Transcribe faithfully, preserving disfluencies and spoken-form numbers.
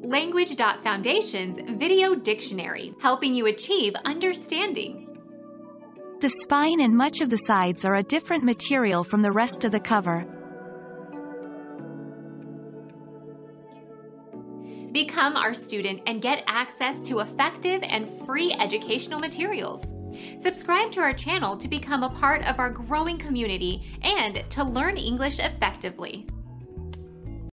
Language dot Foundation's Video Dictionary, helping you achieve understanding. The spine and much of the sides are a different material from the rest of the cover. Become our student and get access to effective and free educational materials. Subscribe to our channel to become a part of our growing community and to learn English effectively.